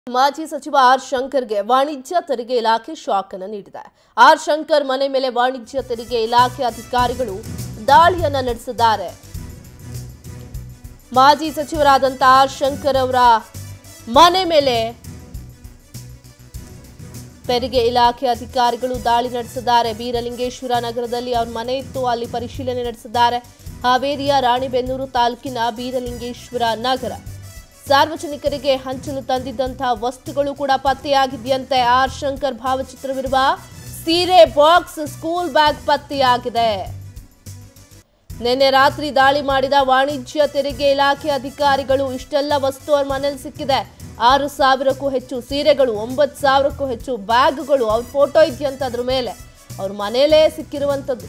ಮಾಜಿ ಸಚಿವ ಆರ್ ಶಂಕರ್ಗೆ ವಾಣಿಜ್ಯ ತೆರಿಗೆ ಇಲಾಖೆ ಶಾಕ್ ಅನ್ನು ನೀಡಿದೆ. ಆರ್ ಶಂಕರ್ ಮನೆ ಮೇಲೆ ವಾಣಿಜ್ಯ ತೆರಿಗೆ ಇಲಾಖೆ ಅಧಿಕಾರಿಗಳು ದಾಳಿಯನ್ನ ನಡೆಸಿದ್ದಾರೆ. ಮಾಜಿ ಸಚಿವರಾದಂತ ಆರ್ ಶಂಕರ್ ಅವರ ಮನೆ ಮೇಲೆ ತೆರಿಗೆ ಇಲಾಖೆ ಅಧಿಕಾರಿಗಳು ದಾಳಿ ನಡೆಸಿದ್ದಾರೆ. ಬೀರಲಿಂಗೇಶ್ವರ ನಗರದಲ್ಲಿ ಅವರ ಮನೆ ಇತ್ತು, ಅಲ್ಲಿ ಪರಿಶೀಲನೆ ನಡೆಸಿದ್ದಾರೆ. ಹಾವೇರಿಯ ರಾಣಿಬೆನ್ನೂರು ತಾಲೂಕಿನ ಬೀರಲಿಂಗೇಶ್ವರ ನಗರ ಸಾರ್ವಜನಿಕರಿಗೆ ಹಂಚಲು ತಂದಿದ್ದಂತಹ ವಸ್ತುಗಳು ಕೂಡ ಪತ್ತೆಯಾಗಿದೆಯಂತೆ. ಆರ್ ಶಂಕರ್ ಭಾವಚಿತ್ರವಿರುವ ಸೀರೆ ಬಾಕ್ಸ್, ಸ್ಕೂಲ್ ಬ್ಯಾಗ್ ಪತ್ತೆಯಾಗಿದೆ. ನಿನ್ನೆ ರಾತ್ರಿ ದಾಳಿ ಮಾಡಿದ ವಾಣಿಜ್ಯ ತೆರಿಗೆ ಇಲಾಖೆ ಅಧಿಕಾರಿಗಳು ಇಷ್ಟೆಲ್ಲ ವಸ್ತು ಅವ್ರ ಮನೇಲಿ ಸಿಕ್ಕಿದೆ. 6,000ಕ್ಕೂ ಹೆಚ್ಚು ಸೀರೆಗಳು, 9,000ಕ್ಕೂ ಹೆಚ್ಚು ಬ್ಯಾಗ್ಗಳು, ಅವ್ರ ಫೋಟೋ ಇದೆಯಂತ ಅದ್ರ ಮೇಲೆ. ಅವ್ರ ಮನೇಲೇ ಸಿಕ್ಕಿರುವಂಥದ್ದು.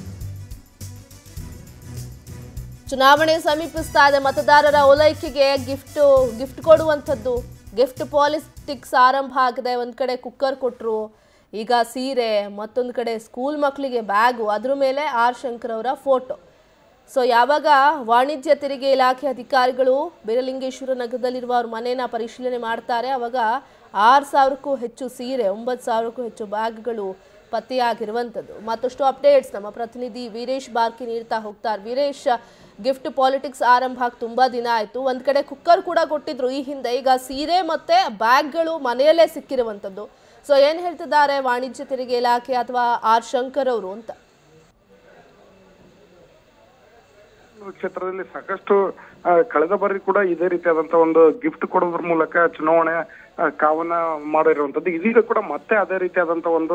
ಚುನಾವಣೆ ಸಮೀಪಿಸ್ತಾ ಇದೆ. ಮತದಾರರ ಓಲೈಕೆಗೆ ಗಿಫ್ಟ್ ಕೊಡುವಂಥದ್ದು, ಗಿಫ್ಟ್ ಪಾಲಿಟಿಕ್ಸ್ ಆರಂಭ ಆಗಿದೆ. ಒಂದು ಕಡೆ ಕುಕ್ಕರ್ ಕೊಟ್ಟರು, ಈಗ ಸೀರೆ, ಮತ್ತೊಂದು ಕಡೆ ಸ್ಕೂಲ್ ಮಕ್ಕಳಿಗೆ ಬ್ಯಾಗು, ಅದ್ರ ಮೇಲೆ ಆರ್ ಶಂಕರ್ ಅವರ ಫೋಟೋ. ಸೊ ಯಾವಾಗ ವಾಣಿಜ್ಯ ತೆರಿಗೆ ಇಲಾಖೆ ಅಧಿಕಾರಿಗಳು ಬೀರಲಿಂಗೇಶ್ವರ ನಗರದಲ್ಲಿರುವ ಅವ್ರ ಮನೇನ ಪರಿಶೀಲನೆ ಮಾಡ್ತಾರೆ, ಅವಾಗ 6,000ಕ್ಕೂ ಹೆಚ್ಚು ಸೀರೆ, 9,000ಕ್ಕೂ ಹೆಚ್ಚು ಬ್ಯಾಗ್ಗಳು ಪತ್ತೆಯಾಗಿರುವಂಥದ್ದು. ಮತ್ತಷ್ಟು ಅಪ್ಡೇಟ್ಸ್ ನಮ್ಮ ಪ್ರತಿನಿಧಿ ವೀರೇಶ್ ಬಾರ್ಕಿ ನೀಡ್ತಾ ಹೋಗ್ತಾರೆ. ವೀರೇಶ್, ಗಿಫ್ಟ್ ಪಾಲಿಟಿಕ್ಸ್ ಆರಂಭ ಆಗಿ ತುಂಬಾ ದಿನ ಆಯಿತು. ಒಂದು ಕಡೆ ಕುಕ್ಕರ್ ಕೂಡ ಕೊಟ್ಟಿದ್ರು ಈ ಹಿಂದೆ, ಈಗ ಸೀರೆ ಮತ್ತೆ ಬ್ಯಾಗ್ಗಳು ಮನೆಯಲ್ಲೇ ಸಿಕ್ಕಿರುವಂಥದ್ದು. ಸೊ ಏನು ಹೇಳ್ತಿದ್ದಾರೆ ವಾಣಿಜ್ಯ ತೆರಿಗೆ ಇಲಾಖೆ ಅಥವಾ ಆರ್ ಶಂಕರ್ ಅವರು ಅಂತ? ಕ್ಷೇತ್ರದಲ್ಲಿ ಸಾಕಷ್ಟು ಕಳೆದ ಬಾರಿ ಕೂಡ ಇದೇ ರೀತಿಯಾದಂತಹ ಒಂದು ಗಿಫ್ಟ್ ಕೊಡೋದ್ರ ಮೂಲಕ ಚುನಾವಣೆ ಕಾವನ್ನ ಮಾಡಿರುವಂತದ್ದು. ಇದೀಗ ಕೂಡ ಮತ್ತೆ ಅದೇ ರೀತಿಯಾದಂತ ಒಂದು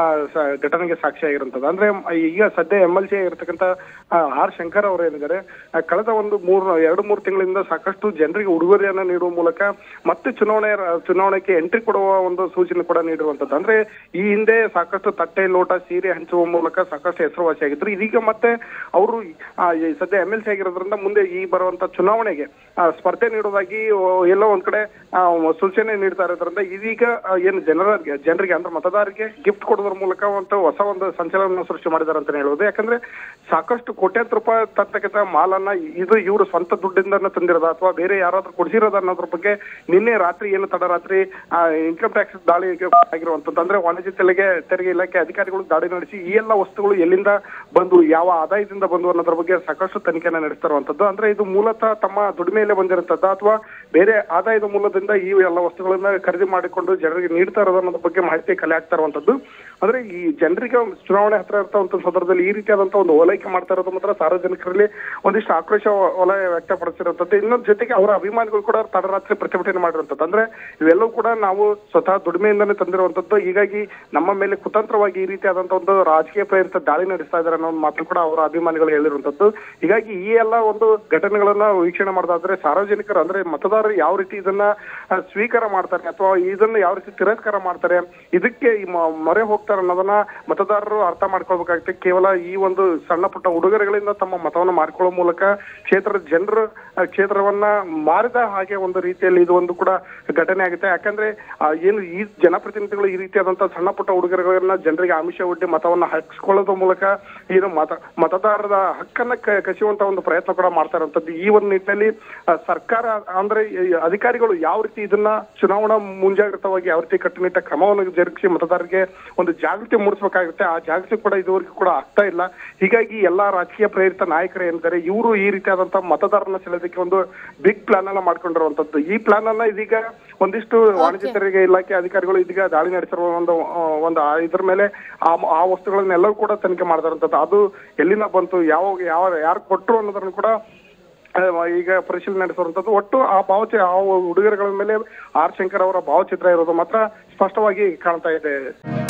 ಘಟನೆಗೆ ಸಾಕ್ಷಿಯಾಗಿರುವಂತದ್ದು. ಅಂದ್ರೆ ಈಗ ಸದ್ಯ MLC ಆಗಿರ್ತಕ್ಕಂಥ ಆರ್ ಶಂಕರ್ ಅವರು ಏನಿದ್ದಾರೆ, ಕಳೆದ ಒಂದು 2-3 ತಿಂಗಳಿಂದ ಸಾಕಷ್ಟು ಜನರಿಗೆ ಉಡುಗೊರೆಯನ್ನ ನೀಡುವ ಮೂಲಕ ಮತ್ತೆ ಚುನಾವಣೆಗೆ ಎಂಟ್ರಿ ಕೊಡುವ ಒಂದು ಸೂಚನೆ ಕೂಡ ನೀಡಿರುವಂತದ್ದು. ಅಂದ್ರೆ ಈ ಹಿಂದೆ ಸಾಕಷ್ಟು ತಟ್ಟೆ, ಲೋಟ, ಸೀರೆ ಹಂಚುವ ಮೂಲಕ ಸಾಕಷ್ಟು ಹೆಸರುವಾಸಿಯಾಗಿದ್ರು. ಇದೀಗ ಮತ್ತೆ ಅವರು ಸದ್ಯ MLC ಆಗಿರೋದ್ರಿಂದ ಮುಂದೆ ಈ ಬರುವಂತ ಚುನಾವಣೆಗೆ ಸ್ಪರ್ಧೆ ನೀಡುವುದಾಗಿ ಎಲ್ಲೋ ಒಂದ್ ಕಡೆ ಸೂಚನೆ ನೀಡ್ತಾ ಇರೋದ್ರಿಂದ ಇದೀಗ ಏನು ಜನರಿಗೆ ಅಂದ್ರೆ ಮತದಾರರಿಗೆ ಗಿಫ್ಟ್ ಕೊಡೋದ್ರ ಮೂಲಕ ಹೊಸ ಒಂದು ಸಂಚಲನ ಸೃಷ್ಟಿ ಮಾಡಿದಾರೆ ಅಂತ ಹೇಳ್ಬೋದು. ಯಾಕಂದ್ರೆ ಸಾಕಷ್ಟು ಕೋಟ್ಯಾಂತರ ರೂಪಾಯಿ ತರ್ತಕ್ಕಂಥ ಮಾಲನ್ನ ಇದು ಇವರು ಸ್ವಂತ ದುಡ್ಡಿಂದ ತಂದಿರೋದ ಅಥವಾ ಬೇರೆ ಯಾರಾದ್ರೂ ಕೊಡಿಸಿರೋದ ಅನ್ನೋದ್ರ ಬಗ್ಗೆ ನಿನ್ನೆ ರಾತ್ರಿ ಏನು ತಡರಾತ್ರಿ ಇನ್ಕಮ್ ಟ್ಯಾಕ್ಸ್ ದಾಳಿ ಆಗಿರುವಂತದ್ದು. ಅಂದ್ರೆ ವಾಣಿಜ್ಯ ತೆರಿಗೆ ಇಲಾಖೆ ಅಧಿಕಾರಿಗಳು ದಾಳಿ ನಡೆಸಿ ಈ ಎಲ್ಲ ವಸ್ತುಗಳು ಎಲ್ಲಿಂದ ಬಂದು, ಯಾವ ಆದಾಯದಿಂದ ಬಂದು ಅನ್ನೋದ್ರ ಬಗ್ಗೆ ಸಾಕಷ್ಟು ತನಿಖೆನ ನಡೆಸ್ತಾ ಇರುವಂತದ್ದು. ಅಂದ್ರೆ ಇದು ಮೂಲತಃ ತಮ್ಮ ದುಡಿಮೆಯಲ್ಲೇ ಬಂದಿರುತ್ತದ ಅಥವಾ ಬೇರೆ ಆದಾಯದ ಮೂಲದಿಂದ ಈ ಎಲ್ಲ ವಸ್ತುಗಳನ್ನ ಖರೀದಿ ಮಾಡಿಕೊಂಡು ಜನರಿಗೆ ನೀಡ್ತಾ ಇರೋದು ಅನ್ನೋದ್ರ ಬಗ್ಗೆ ಮಾಹಿತಿ ಕಲೆ ಆಗ್ತಾ ಇರುವಂತದ್ದು. ಅಂದ್ರೆ ಈ ಜನರಿಗೆ ಚುನಾವಣೆ ಹತ್ರ ಇರ್ತಕ್ಕಂಥ ಸಂದರ್ಭದಲ್ಲಿ ಈ ರೀತಿಯಾದಂತ ಒಂದು ಓಲೈಕೆ ಮಾಡ್ತಾ ಇರೋದು ಮಾತ್ರ ಸಾರ್ವಜನಿಕರಲ್ಲಿ ಒಂದಿಷ್ಟು ಆಕ್ರೋಶ ವಲಯ ವ್ಯಕ್ತಪಡಿಸಿರುವಂತದ್ದು. ಇನ್ನೊಂದು ಜೊತೆಗೆ ಅವರ ಅಭಿಮಾನಿಗಳು ಕೂಡ ತಡರಾತ್ರಿ ಪ್ರತಿಭಟನೆ ಮಾಡಿರುವಂತದ್ದು. ಅಂದ್ರೆ ಇವೆಲ್ಲವೂ ಕೂಡ ನಾವು ಸ್ವತಃ ದುಡಿಮೆಯಿಂದನೇ ತಂದಿರುವಂತದ್ದು, ಹೀಗಾಗಿ ನಮ್ಮ ಮೇಲೆ ಕುತಂತ್ರವಾಗಿ ಈ ರೀತಿಯಾದಂತ ಒಂದು ರಾಜಕೀಯ ಪ್ರೇರಿತ ದಾಳಿ ನಡೆಸ್ತಾ ಇದ್ದಾರೆ ಅನ್ನೋ ಒಂದು ಮಾತು ಕೂಡ ಅವರ ಅಭಿಮಾನಿಗಳು ಹೇಳಿರುವಂತದ್ದು. ಹೀಗಾಗಿ ಈ ಎಲ್ಲ ಒಂದು ಘಟನೆಗಳನ್ನ ವೀಕ್ಷಣೆ ಮಾಡೋದಾದ್ರೆ ಸಾರ್ವಜನಿಕರು ಅಂದ್ರೆ ಮತದಾರರು ಯಾವ ರೀತಿ ಇದನ್ನ ಸ್ವೀಕಾರ ಮಾಡ್ತಾರೆ ಅಥವಾ ಇದನ್ನ ಯಾವ ರೀತಿ ತಿರಸ್ಕಾರ ಮಾಡ್ತಾರೆ, ಇದಕ್ಕೆ ಮೊರೆ ಹೋಗ್ತಾರೆ ಅನ್ನೋದನ್ನ ಮತದಾರರು ಅರ್ಥ ಮಾಡ್ಕೊಳ್ಬೇಕಾಗುತ್ತೆ. ಕೇವಲ ಈ ಒಂದು ಸಣ್ಣ ಪುಟ್ಟ ಉಡುಗೊರೆಗಳಿಂದ ತಮ್ಮ ಮತವನ್ನ ಮಾರಿಕೊಳ್ಳುವ ಮೂಲಕ ಕ್ಷೇತ್ರದ ಜನರು ಕ್ಷೇತ್ರವನ್ನ ಮಾರಿದ ಹಾಗೆ ಒಂದು ರೀತಿಯಲ್ಲಿ ಇದು ಒಂದು ಕೂಡ ಘಟನೆ ಆಗುತ್ತೆ. ಯಾಕಂದ್ರೆ ಏನು ಈ ಜನಪ್ರತಿನಿಧಿಗಳು ಈ ರೀತಿಯಾದಂತಹ ಸಣ್ಣ ಪುಟ್ಟ ಉಡುಗೊರೆಗಳನ್ನ ಜನರಿಗೆ ಆಮಿಷ ಒಡ್ಡಿ ಮತವನ್ನ ಹಾಕಿಸ್ಕೊಳ್ಳೋದ್ರ ಮೂಲಕ ಏನು ಮತದಾರರ ಹಕ್ಕನ್ನ ಕಸಿಯುವಂತ ಒಂದು ಪ್ರಯತ್ನ ಕೂಡ ಮಾಡ್ತಾ ಇರುವಂತದ್ದು. ಈ ಒಂದು ನಿಟ್ಟಿನಲ್ಲಿ ಸರ್ಕಾರ ಅಂದ್ರೆ ಅಧಿಕಾರಿಗಳು ಯಾವ ರೀತಿ ಇದನ್ನ ಚುನಾವಣಾ ಮುಂಜಾಗ್ರತವಾಗಿ ಯಾವ ರೀತಿ ಕಟ್ಟುನಿಟ್ಟ ಕ್ರಮವನ್ನು ಜರುಗಿಸಿ ಮತದಾರರಿಗೆ ಒಂದು ಜಾಗೃತಿ ಮೂಡಿಸಬೇಕಾಗುತ್ತೆ. ಆ ಜಾಗೃತಿ ಕೂಡ ಇದುವರೆಗೂ ಕೂಡ ಆಗ್ತಾ ಇಲ್ಲ. ಹೀಗಾಗಿ ಎಲ್ಲಾ ರಾಜಕೀಯ ಪ್ರೇರಿತ ನಾಯಕರು ಏನಿದ್ದಾರೆ ಇವರು ಈ ರೀತಿಯಾದಂತಹ ಮತದಾರನ ಸೆಳೆಯೋದಕ್ಕೆ ಒಂದು ಬಿಗ್ ಪ್ಲಾನ್ ಅನ್ನ ಮಾಡ್ಕೊಂಡಿರುವಂತದ್ದು. ಈ ಪ್ಲಾನ್ ಅನ್ನ ಇದೀಗ ಒಂದಿಷ್ಟು ವಾಣಿಜ್ಯ ತೆರಿಗೆ ಇಲಾಖೆ ಅಧಿಕಾರಿಗಳು ಇದೀಗ ದಾಳಿ ನಡೆಸಿರುವ ಒಂದು ಇದ್ರ ಮೇಲೆ ಆ ವಸ್ತುಗಳನ್ನೆಲ್ಲವೂ ಕೂಡ ತನಿಖೆ ಮಾಡ್ತಾ ಇರುವಂತದ್ದು. ಅದು ಎಲ್ಲಿಂದ ಬಂತು, ಯಾರು ಕೊಟ್ಟರು ಅನ್ನೋದನ್ನು ಕೂಡ ಈಗ ಪರಿಶೀಲನೆ ನಡೆಸುವಂತದ್ದು. ಒಟ್ಟು ಆ ಉಡುಗೊರೆಗಳ ಮೇಲೆ ಆರ್ ಶಂಕರ್ ಅವರ ಭಾವಚಿತ್ರ ಇರೋದು ಮಾತ್ರ ಸ್ಪಷ್ಟವಾಗಿ ಕಾಣ್ತಾ ಇದೆ.